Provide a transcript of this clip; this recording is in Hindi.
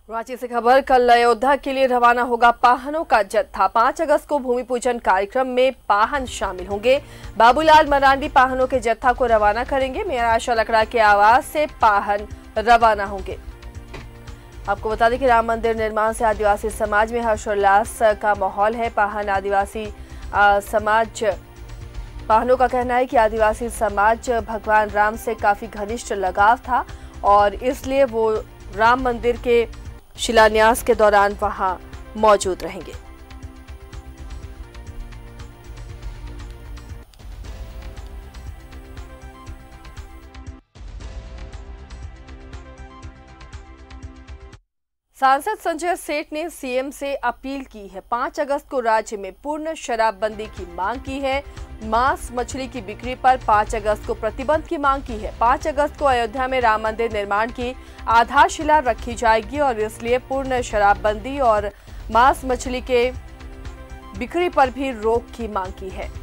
रांची से खबर, कल अयोध्या के लिए रवाना होगा पाहनों का जत्था। 5 अगस्त को भूमि पूजन कार्यक्रम में पाहन शामिल होंगे। बाबूलाल मरांडी पाहनों के जत्था को रवाना करेंगे। मेयर आशा लकड़ा के आवास से पाहन रवाना होंगे। आपको बता दें कि राम मंदिर निर्माण से आदिवासी समाज में हर्षोल्लास का माहौल है। पाहन आदिवासी समाज पाहनों का कहना है कि आदिवासी समाज भगवान राम से काफी घनिष्ठ लगाव था और इसलिए वो राम मंदिर के शिलान्यास के दौरान वहां मौजूद रहेंगे। सांसद संजय सेठ ने सीएम से अपील की है। 5 अगस्त को राज्य में पूर्ण शराबबंदी की मांग की है। मांस मछली की बिक्री पर 5 अगस्त को प्रतिबंध की मांग की है। 5 अगस्त को अयोध्या में राम मंदिर निर्माण की आधारशिला रखी जाएगी और इसलिए पूर्ण शराबबंदी और मांस मछली के बिक्री पर भी रोक की मांग की है।